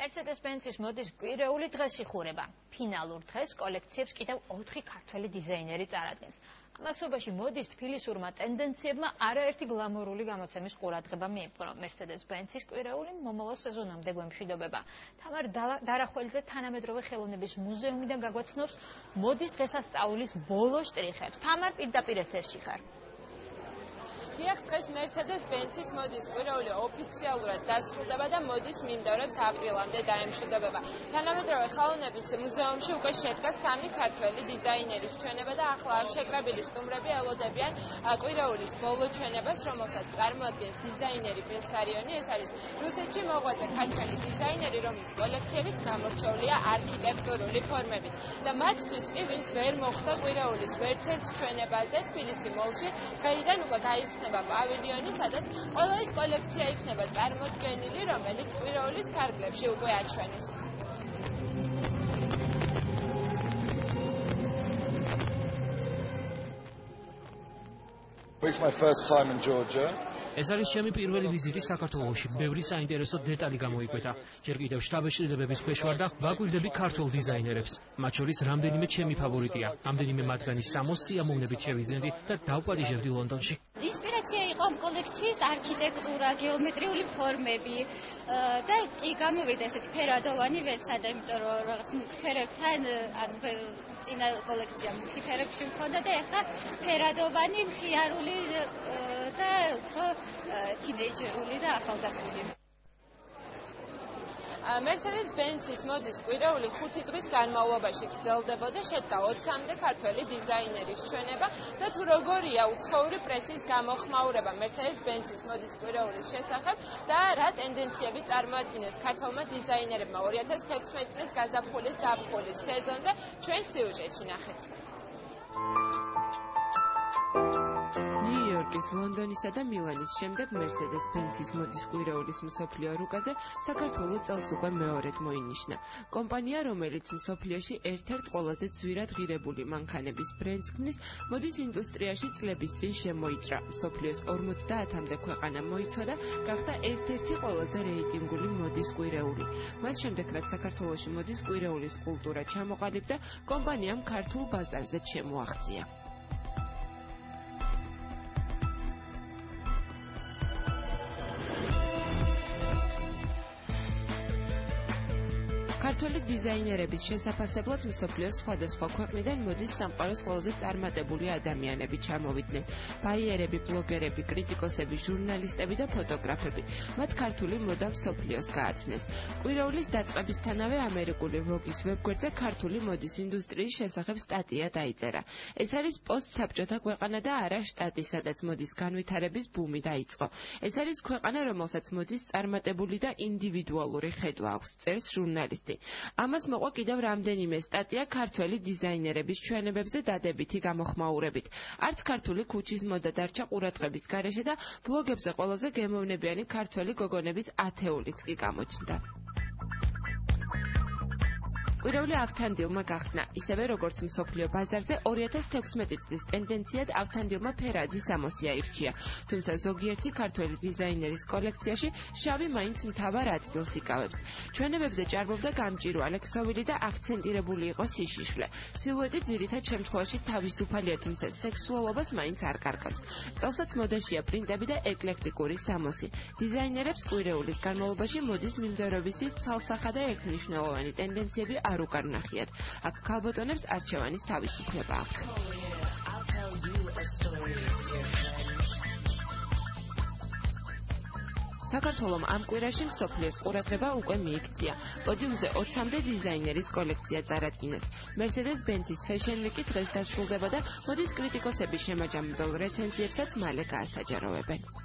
Mercedes-Benz-ის მოდის კვირეული დღეს იხურება. ფინალურ დღეს კოლექციებს კიდევ 4 ქართველი დიზაინერი წარადგენს. ამასობაში მოდის თბილისურმა ტენდენციებმა არაერთი გლამურული გამოცემის ყურადღება მიიპყრო. Mercedes-Benz-ის კვირეული მომავალ სეზონამდე გვემშვიდობება. თამარ დარახველიძე თანამედროვე ხელოვნების მუზეუმიდან გაგვაცნობს მოდის დღესასწაულის ბოლო შტრიხებს. თამარ, პირდაპირ ეთერში ხარ. Დიახ, დღეს Mercedes-Benz-ის მოდის კვირეული ოფიციალურად დასრულდება და მოდის მინდორებს აპრილამდე დაემშვიდობება. თანამედროვე ხელოვნების მუზეუმში უკვე შედგა 3 ქართველი დიზაინერის ჩვენება და ახლა აქ შეკრებილი სტუმრები ელოდებიან კვირეულის ბოლო ჩვენებას, რომელსაც წარმოადგენს დიზაინერი ბესარიონი. ეს არის რუსეთში მოღვაწე ქართველი დიზაინერი, რომლის კოლექციებიც გამორჩეულია არქიტექტურული ფორმებით. და მათთვის კი, ვინც ვერ მოხვდა კვირეულის ვერცერთ ჩვენებაზე თბილისი მოლში, დღეიდან უკვე გაიხსნება პავილიონი, სადაც ყველა ის კოლექცია იქნება წარმოდგენილი, რომელიც კვირეულის ფარგლებში უკვე აჩვენეს. It's my first time in Georgia. ეს არის ჩემი პირველი ვიზიტი საქართველოში. ბევრი საინტერესო დეტალი გამოიკვეთა. ჯერ კიდევ შტაბ-ეშლილების ქვეშ ვარ და ვაკვირდები ქართულ დიზაინერებს. მათ შორის რამდენიმე ჩემი ფავორიტია. ამდენიმე მათგანი 60 სიამოვნებით შევიზენდი და დავპატიჟებდი ლონდონში. ინსპირაცია იყო კოლექციის არქიტექტურა, გეომეტრიული ფორმები და კი გამოვიდა ესეთი ფერადოვანი ვეცადა, იმიტომ რომ რაღაც ფერებთან ანუ წინა კოლექცია მუქი ფერებში მქონდა და ეხლა ფერადოვანი, მხიარული და უფრო თინეიჯერული და ახალგაზრდული. Mercedes-Benz-ის მოდის კვირეული 5 დღის განმავლობაში გრძელდებოდა, შედგა 20-მდე ქართველი დიზაინერის ჩვენება და თუ როგორია უცხოური პრესის გამოხმაურება Mercedes-Benz-ის მოდის კვირეულის შესახებ და რა ტენდენციები წარმოადგენს ქართველმა დიზაინერებმა 2016 წლის გაზაფხულის ზაფხულის სეზონზე, ჩვენ სიუჟეტში ნახეთ. ნიუ-იორკის, ლონდონისა და მილანის შემდეგ Mercedes-Benz-ის მოდის კვირეულის მსოფლიო რუკაზე საქართველო წელს უკვე მეორედ მოინიშნა. კომპანია, რომელიც მსოფლიოში ერთ-ერთ ყველაზე ძვირად ღირებული მანქანების ბრენდს ქმნის, მოდის ინდუსტრიაში წლების წინ შემოიჭრა. მსოფლიოს 50-მდე ქვეყანა მოიცვა და გახდა ერთ-ერთი ყველაზე რეიტინგული მოდის კვირეული. მას შემდეგ, რაც საქართველოში მოდის კვირეულის კულტურა ჩამოყალიბდა, კომპანიამ ქართულ ბაზარზე შემოაღწია. ქართველი დიზაინერების შესაფასებლად მსოფლიოს სხვადასხვა ქვეყნიდან მოდის სამყაროს ყველაზე წარმატებული ადამიანები ჩამოვიდნენ. ბაიერები, ბლოგერები, კრიტიკოსები, ჟურნალისტები და ფოტოგრაფები. მათ ქართული მოდა მსოფლიოს გააცნეს. კვირეულის დაწყებისთანავე ამერიკული Vogue-ის ვებგვერდზე ქართული მოდის ინდუსტრიის შესახებ სტატია დაიწერა. ეს არის პოსტსაბჭოთა ქვეყანა და არა შტატი, სადაც მოდის განვითარების ბუმი დაიწყო. ეს არის ქვეყანა, რომელსაც მოდის წარმატებული და ინდივიდუალური ხედვა აქვს, წერს ჟურნალისტი. ამას მოყვა კიდევ რამდენიმე სტატია ქართველი დიზაინერების ჩვენებებზე დადებითი გამოხმაურებით. არც ქართული ქუჩის მოდა დარჩა ყურადღების გარეშე და ბლოგებზე ყველაზე გემოვნებიანი ქართველი გოგონების ათეულიც კი გამოჩნდა. კვირეული ავთანდილმა გახსნა, ისევე როგორც მსოფლიო ბაზარზე 2016 წლის ტენდენციად ავთანდილმა ფერადი სამოსი აირჩია, თუმცა ზოგიერთი ქართველი დიზაინერის კოლექციაში შავი მაინც მთავარ ადგილს იკავებს. ჩვენებებზე ჭარბობდა გამჭვირვალე ქსოვილი და აქცენტირებული იყო სიშიშვლე. სილუეტი ძირითად შემთხვევაში თავისუფალია, თუმცა სექსუალობას მაინც არ კარგავს. წელსაც მოდაშია პრინტები და ეკლექტიკური სამოსი. დიზაინერებს კვირეულის განმავლობაში მოდის მიმდევრობისის ცალსახა და ერთმნიშვნელოვანი ტენდენციები არ უკან ნახიათ. აქ ქალბატონებს არჩევანის თავისუფლება აქვთ. საქართველომ ამ კვირაში მსოფლიოს ყურადღება უკვე მიიქცია. პოდიუმზე 20-მდე დიზაინერის კოლექცია წარადგინეს. Mercedes-Benz-ის Fashion Week-ი დღეს დასრულდება და მოდის კრიტიკოსების შემაჯამებელ რეცენზიებსაც მალე გაასაჯაროვებენ.